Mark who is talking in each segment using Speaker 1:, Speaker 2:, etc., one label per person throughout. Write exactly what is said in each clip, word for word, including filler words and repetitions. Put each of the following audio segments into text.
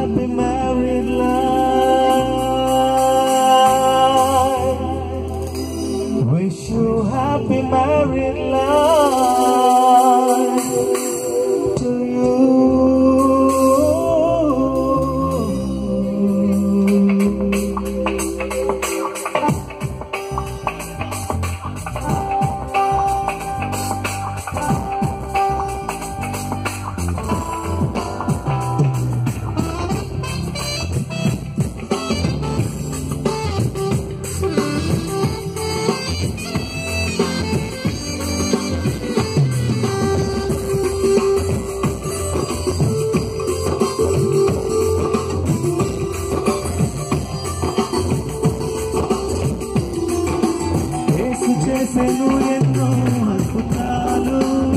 Speaker 1: happy married life. Wish you happy married life to you. చేసెను ఎన్నో అద్భుతాలు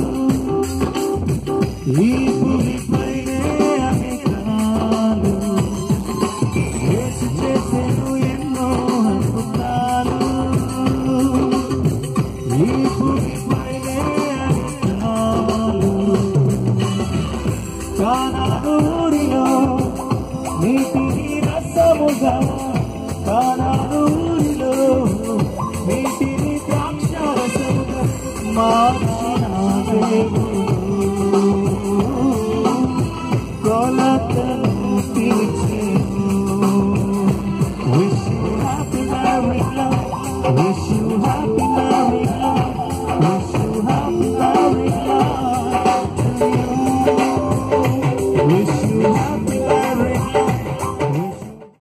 Speaker 1: ఈ భూమిపైనే అనేకాలు. యేసు చేసెను ఎన్నో అద్భుతాలు ఈ భూమిపైనే అనేకాలు. కానాను ఊరిలో నీటిని రసముగా, కానాను ఊరిలో నీటిని మార్చిన దేవుడు